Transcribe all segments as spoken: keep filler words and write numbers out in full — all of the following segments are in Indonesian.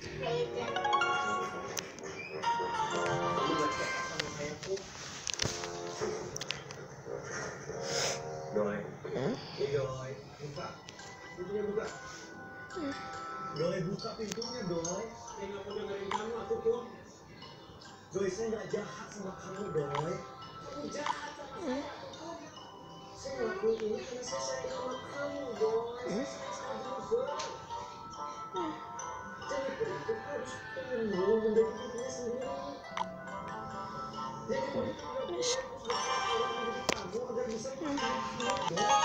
Doi, ini Doi, buka, pintunya buka. Doi, buka pintunya Doi. Saya nggak mau dengerin kamu, aku pun. Doi, saya nggak jahat sama kamu Doi. Kamu jahat sama saya. Saya ngelakuin ini karena saya sayang sama kamu Doi. Saya sayang juga. Jadi itu harus pengen dulu menjadi dirinya sendiri. Jadi kalau kita nggak boleh harus berpura-pura menjadi kamu agar bisa menjadi Doi.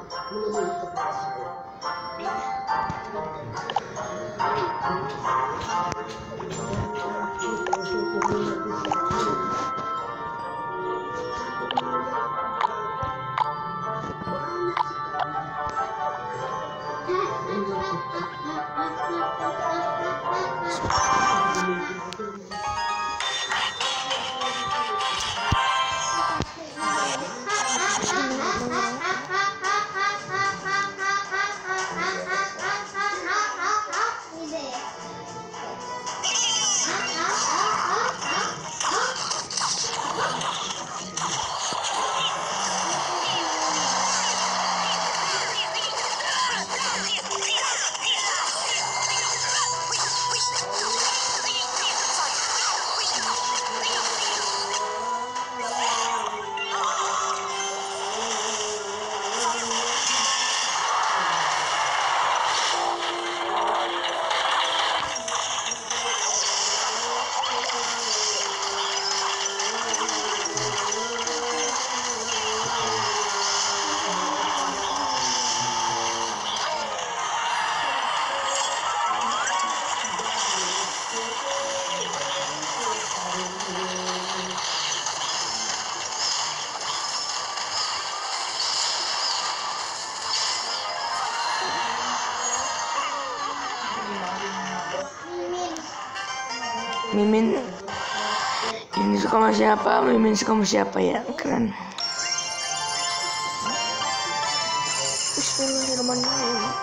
menemui kepala saya. Mimin ini suka sama siapa? Mimin suka sama siapa ya? Keren. Bismillahirrahmanirrahim.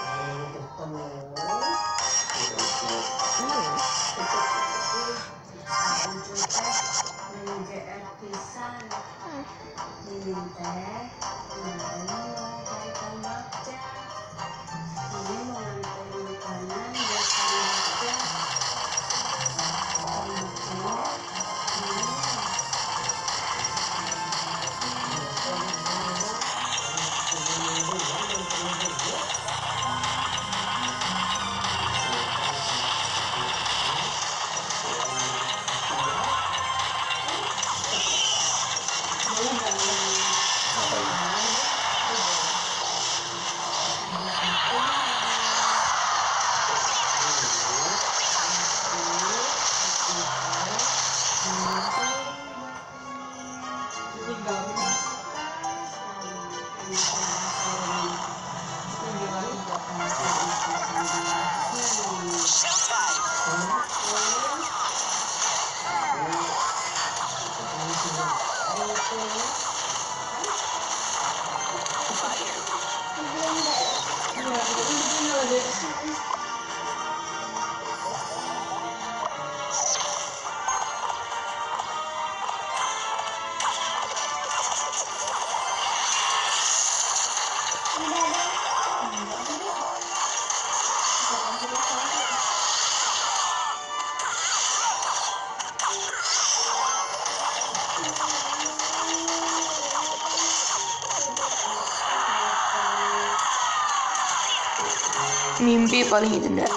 Mimpi paling indah.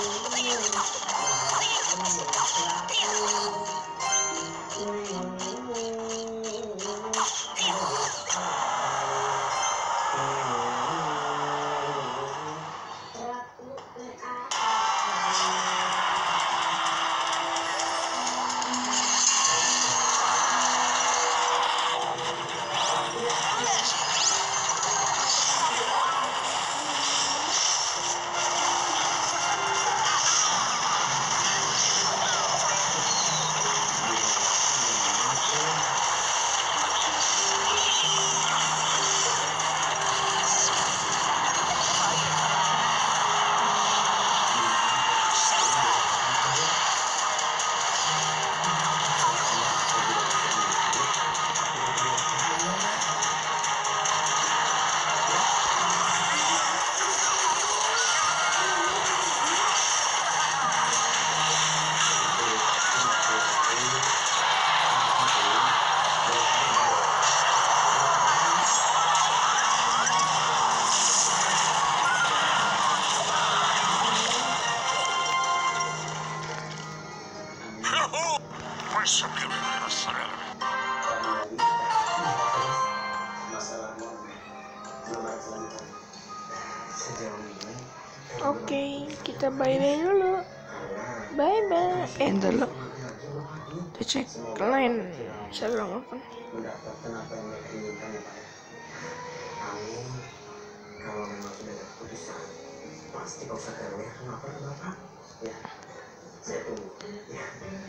Oke, kita bye-bye dulu. Bye-bye. Eh, ntar lo. Kita cek lain. Instagram apa? Mendapatkan apa yang mereka inginkan ya Pak. Amin. Kalau memang sudah ada keputusan, pasti Pak Ustadz R W akan lapor ke Bapak. Ya, saya tunggu. Ya.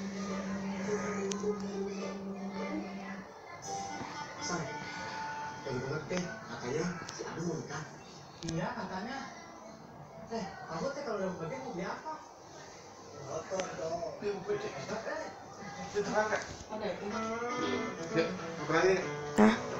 Say, yang bener teh, katanya si Adu mau nikah. Iya, katanya. Eh, kamu teh kalau udah bagian mau beli apa? Motor dong. Beli mobil deh. Eh, itu apa? Oke. Yuk, berani. Hah?